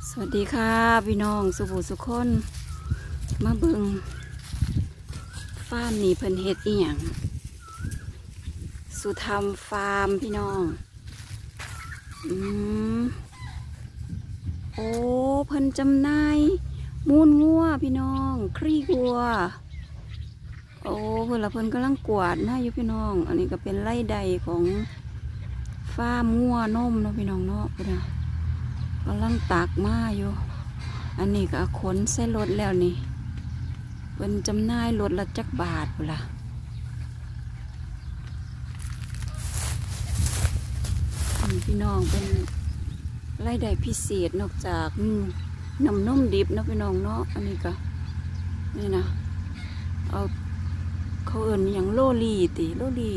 สวัสดีค่ะพี่น้องสุภูสุคนมาเบิงฟาร์มนี่เพิ่นเฮ็ดอีหยังสุธรรมฟาร์มพี่น้องโอ้เพิ่นจำหน่ายมูลงัวพี่น้องครีวัวโอ้เพิ่นกำลังกวาดนะอยู่พี่น้องอันนี้ก็เป็นไร่ใดของฟาร์มงัวนมเนาะพี่น้องเนาะพุ่นน่ะกำลังตากมาอยู่อันนี้ก็ขนใส่รถแล้วนี่เป็นจำหน่ายรถละจักบาทพุ่นล่ะพี่น้องเป็นรายได้พิเศษนอกจากน้ำนมดิบนะพี่น้องเนาะอันนี้ก็นี่นะเอาเขาเอิ้นอย่างโลลีติโลลี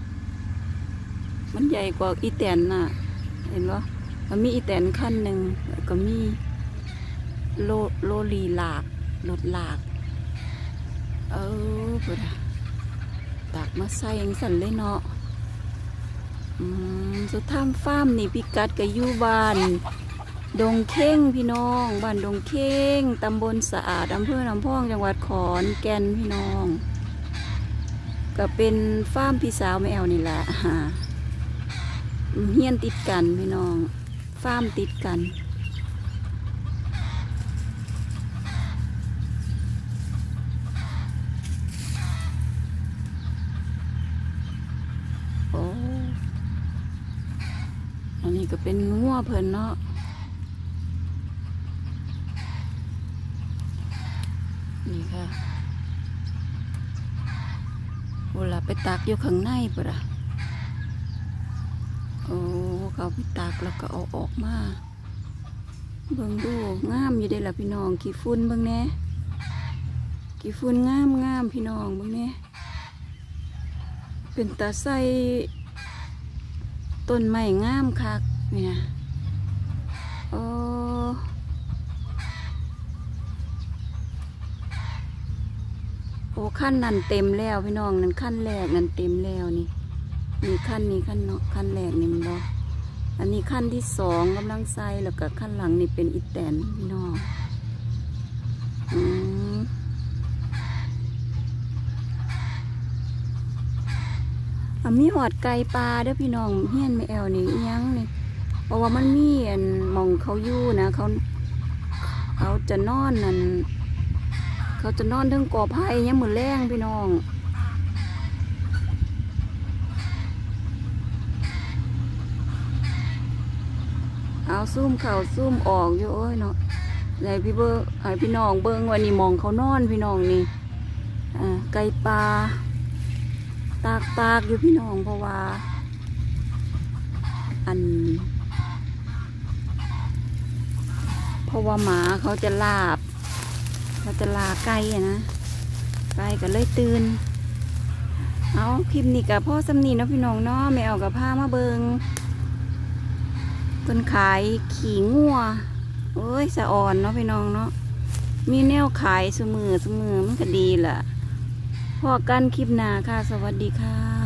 มันใหญ่กว่าอีแตนน่ะเห็นปะมันมีอีแตนขั้นหนึ่งก็มีโลลีหลากรถหลากเปิดตักมาใส่ยังสั่นเลยเนาะสุดท้ายฟาร์มนี่พิกัดกับอยู่บ้านดงเข่งพี่น้องบ้านดงเข่งตำบลสะอาดอำเภอลำพองจังหวัดขอนแก่นพี่น้องก็เป็นฟาร์มพี่สาวแมวนี่แหละเฮียนติดกันพี่น้องฟาร์มติดกันโอ้อันนี้ก็เป็นงัวเพิ่นเนาะนี่ค่ะเวลาไปตากอยู่ข้างในปะโอ้เขาไปตากแล้วก็เอาออกมาเบิ่งดูงามอยู่เด้ล่ะพี่น้องกี่ฝุ่นเบิ่งแน่กี่ฝุ่นงามพี่น้องเบิ่งแน่เป็นตาใส่ต้นไม้งามคักนี่นะโอ้ขั้นนั้นเต็มแล้วพี่น้องนั่นขั้นแรกนั่นเต็มแล้วนี่ขั้นนี้ขั้นเนาะขั้นแรกนี่มันบอกอันนี้ขั้นที่สองกำลังใส่แล้วก็ขั้นหลังนี่เป็นอีแตนพี่น้องมีหอดไก่ปลาเด้อพี่น้องเฮียนไม่แอวนี่ยังนี่เพราะว่ามันมีมองเขาอยู่นะเขาจะนอนนั่นเขาจะนอนทั้งกอไผ่ยังมือแรงพี่น้องเอาซุ่มเข่าซุ่มออกอยู่เอ้ยเนาะไหนพี่น้องเบิ้งวันนี้มองเขานอนพี่น้องนี่ไก่ปลาตากอยู่พี่น้องเพราะว่าหมาเขาจะลาไก่นะไก่ก็เลยตื่นเอาคลิปนี้กับพ่อสำนีนะพี่น้องเนาะแมวกับผ้ามาเบิงคนขายขี่งัวเอ้ยสะอ่อนเนาะพี่น้องเนาะมีแนวขายเสมอมันก็ดีแหละพอกันคลิปหน้าค่ะสวัสดีค่ะ